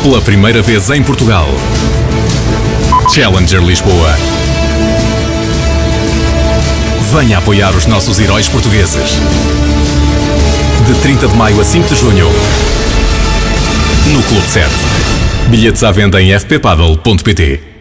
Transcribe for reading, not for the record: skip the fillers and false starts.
Pela primeira vez em Portugal. Challenger Lisboa. Venha apoiar os nossos heróis portugueses. De 30 de maio a 5 de junho. No Clube 7. Bilhetes à venda em fppaddle.pt.